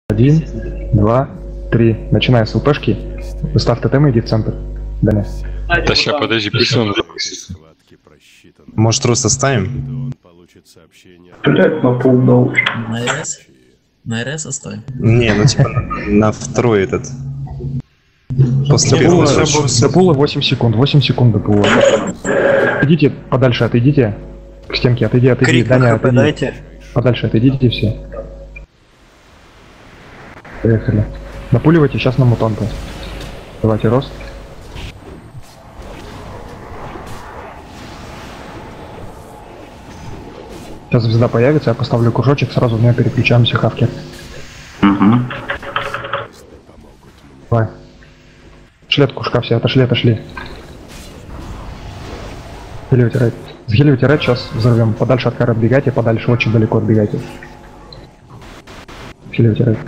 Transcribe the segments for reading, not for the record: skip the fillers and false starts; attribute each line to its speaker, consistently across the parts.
Speaker 1: 1, 2, 3. Начиная с ЛПшки. Ставь ТТМ и иди в центр. Даня.
Speaker 2: Да ща, подожди, пусть он запустит.
Speaker 3: Может, просто ставим?
Speaker 4: Блять, на пол дал.
Speaker 5: На РС? На РС оставим?
Speaker 3: Не, ну типа на второй этот. После первого.
Speaker 1: До пула 8 секунд. 8 секунд до пула. Идите подальше, отойдите. К стенке, отойди.
Speaker 6: Крик
Speaker 1: Даня,
Speaker 6: на ХП дайте.
Speaker 1: Подальше отойдите все. Поехали. Напуливайте сейчас на мутанта. Давайте рост. Сейчас звезда появится, я поставлю кружочек, сразу в нее переключаемся хавки. Давай. Шли от кружка все, отошли. Захиливайте рейд. Захиливайте рейд, сейчас взорвем. Подальше от кары отбегайте, подальше, очень далеко отбегайте. Захиливайте рейд.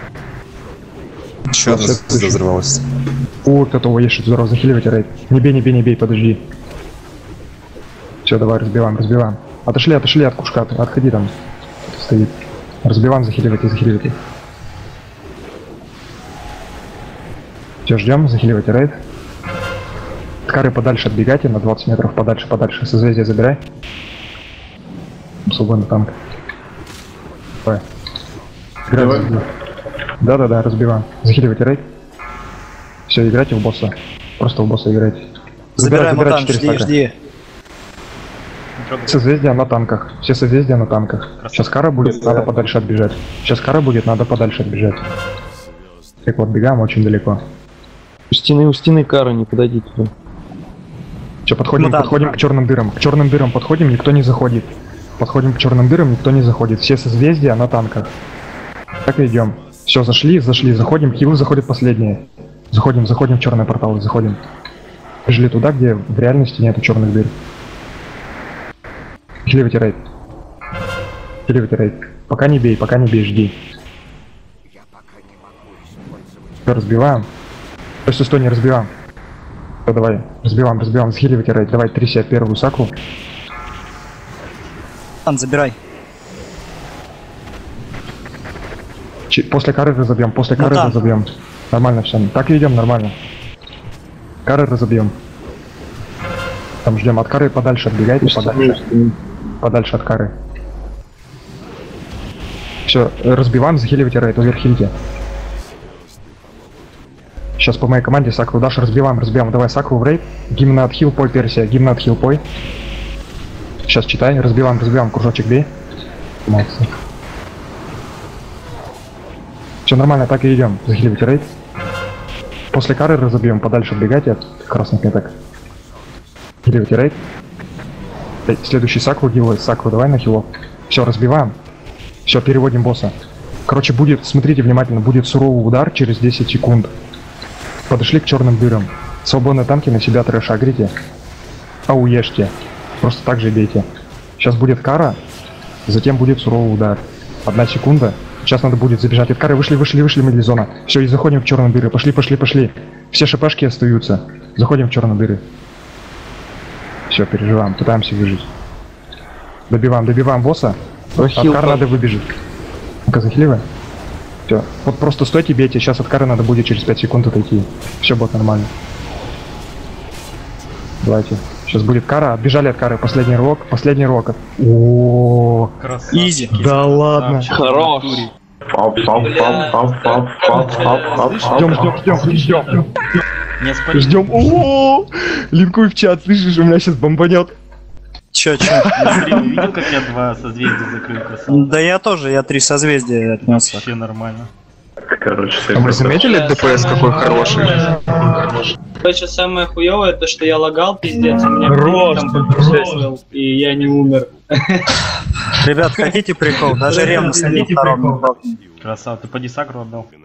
Speaker 3: Чё тут взорвалось?
Speaker 1: О, кто-то есть здорово, захиливайте рейд. Не бей, подожди. Все, давай, разбиваем. Отошли от кушка, отходи там. Стоит. Разбиваем, захиливайте. Все, ждем, захиливайте рейд. От кары подальше отбегайте, на 20 метров подальше. Созвездие забирай. Свободный танк. Давай. Играй. Да, разбиваем. Захиливайте рейд. Все, играйте в босса. Просто в босса играйте.
Speaker 6: Забираем мутант, жди.
Speaker 1: Созвездия на танках. Все созвездия на танках. Сейчас кара будет, надо подальше отбежать. Так вот, бегаем очень далеко.
Speaker 7: У стены кара, не подойдите туда.
Speaker 1: Все, подходим к черным дырам. К черным дырам подходим, никто не заходит. Все созвездия на танках. Так и идем. Все, зашли, заходим, хилы заходят последние. Заходим в черные порталы, заходим. Бежали туда, где в реальности нету черных дыр. Хиливайте рейд. Пока не бей, жди. Все, разбиваем. Стой, не разбиваем. Все, давай, разбиваем, захиливайте рейд. Давай, тряси первую сакву.
Speaker 6: Забирай.
Speaker 1: После кары разобьем. Нормально все. Так и идем, нормально. Кары разобьем. Там ждем от кары, подальше отбегайте, подальше от кары. Все, разбиваем, захиливайте рейд, оверхильте. Сейчас по моей команде сакру дашь, разбиваем. Давай сакру в рейд. Гимн от хилпой, Персия, Сейчас читай, разбиваем, кружочек бей. Молодцы. Все нормально, так и идем. Захиливайте рейд. После кары разобьем, подальше отбегайте от красных меток. Захиливайте рейд. Следующий сакру делает, давай на хилов. Все, разбиваем. Все, переводим босса. Короче, будет, смотрите внимательно, будет суровый удар через 10 секунд. Подошли к черным дырам. Свободные танки на себя трэш агрите. Ауешьте. Просто так же бейте. Сейчас будет кара, затем будет суровый удар. 1 секунда. Сейчас надо будет забежать от кары. Вышли медлизона. Все, и заходим в черные дыры. Пошли. Все шипашки остаются. Заходим в черные дыры. Все, переживаем, пытаемся выжить. Добиваем босса. От кары надо выбежать. Ну-ка, захиливай. Все, вот просто стойте, бейте. Сейчас от кары надо будет через 5 секунд отойти. Все будет нормально. Давайте. Сейчас будет кара. Отбежали от кары. Последний рывок. О,
Speaker 6: изи.
Speaker 1: Да ладно.
Speaker 7: Хорош.
Speaker 1: Ждем. О, линкуй в чат, слышишь, у меня сейчас бомбанет.
Speaker 6: Чё?
Speaker 8: Видел, как я 2 созвездия закрыл, красава?
Speaker 6: Да я тоже, я 3 созвездия отнес.
Speaker 8: Вообще нормально.
Speaker 4: Короче,
Speaker 2: А вы заметили ДПС какой хороший?
Speaker 9: Короче, самое хуёвое, то что я лагал, пиздец, у меня там был, и я не умер.
Speaker 6: Ребят, хотите прикол? Даже ревностный на втором.
Speaker 8: Красава, ты поди сагру отдал.